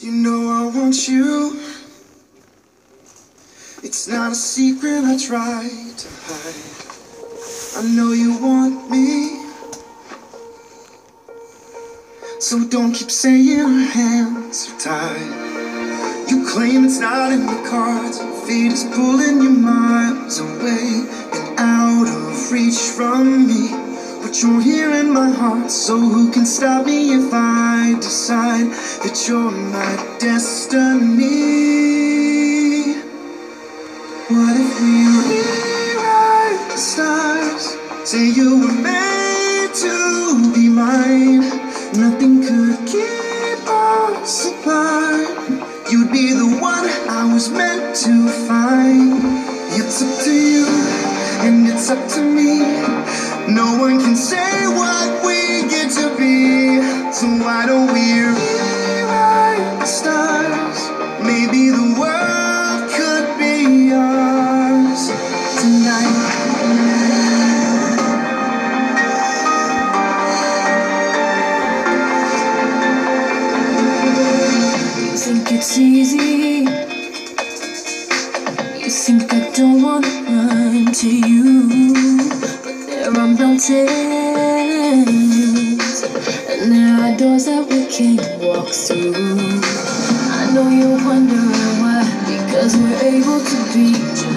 You know I want you. It's not a secret I try to hide. I know you want me, so don't keep saying our hands are tied. You claim it's not in the cards. Fate is pulling you miles away and out of reach from me. But you're here in my heart, so who can stop me if I decide that you're my destiny? What if we rewrite the stars? Say you were made to be mine. Nothing could keep us apart. You'd be the one I was meant to find. It's up to you, and it's up to me. No one can say what we get to be. So why don't we rewrite the stars? Maybe the world could be ours tonight. You think it's easy. You think I don't want to run to you, but there are mountains and there are doors that we can't walk through. I know you're wondering why, because we're able to be just